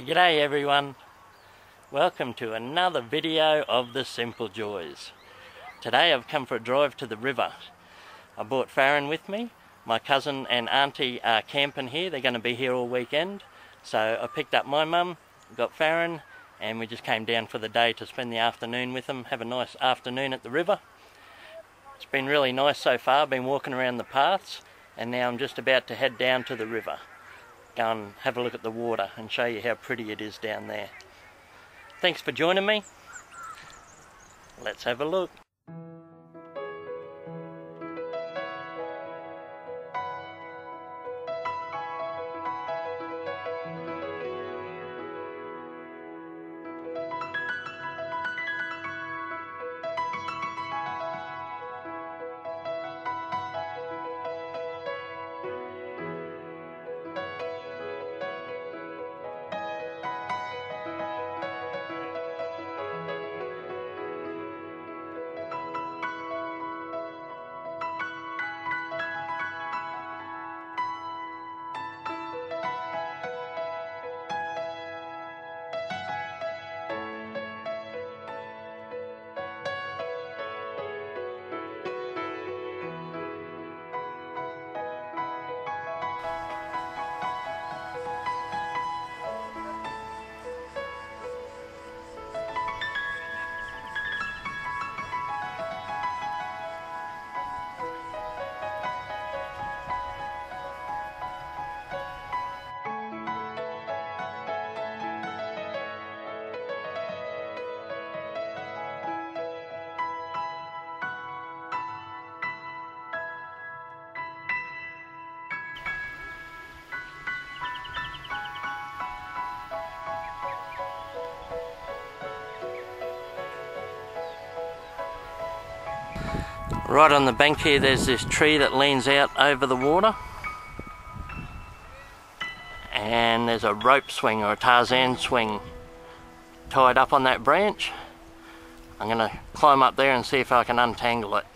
G'day everyone, welcome to another video of the Simple Joys. Today I've come for a drive to the river. I brought Faron with me. My cousin and auntie are camping here, they're going to be here all weekend. So I picked up my mum, got Faron, and we just came down for the day to spend the afternoon with them, have a nice afternoon at the river. It's been really nice so far, been walking around the paths, and now I'm just about to head down to the river. Go and have a look at the water and show you how pretty it is down there. Thanks for joining me. Let's have a look. Right on the bank here there's this tree that leans out over the water, and there's a rope swing or a Tarzan swing tied up on that branch. I'm going to climb up there and see if I can untangle it.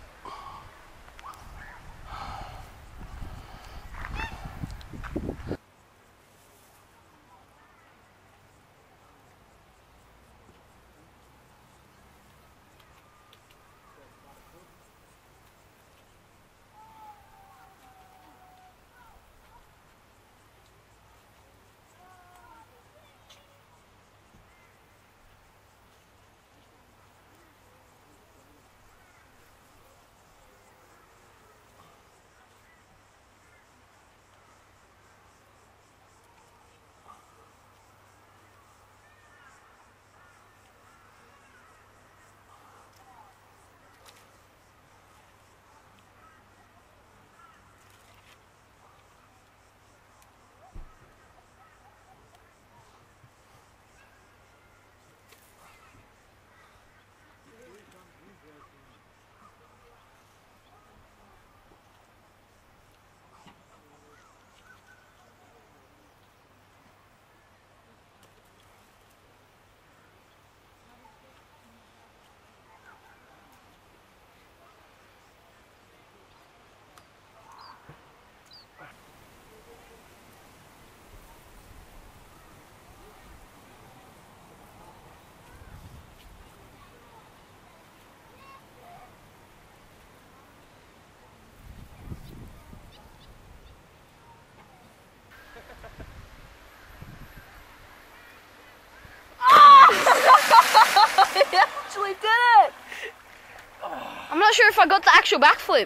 Did it! I'm not sure if I got the actual backflip.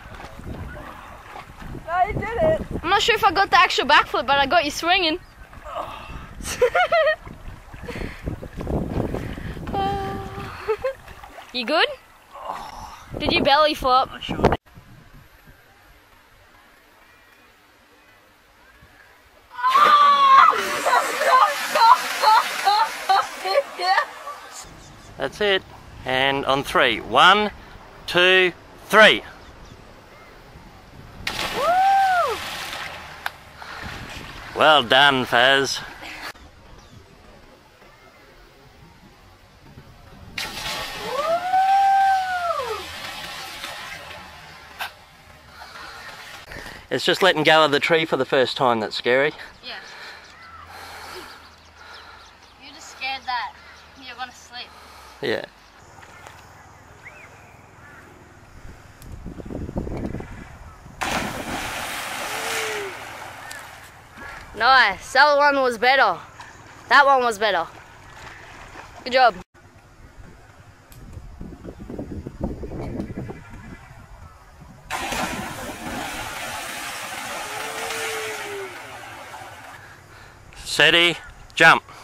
No, you did it. I'm not sure if I got the actual backflip, but I got you swinging. You good? Did you belly flop? I sure did. That's it. And on three. 1, 2, 3. Woo! Well done, Faz. It's just letting go of the tree for the first time that's scary. Yeah. Yeah. Nice. That one was better. That one was better. Good job. Steady, jump.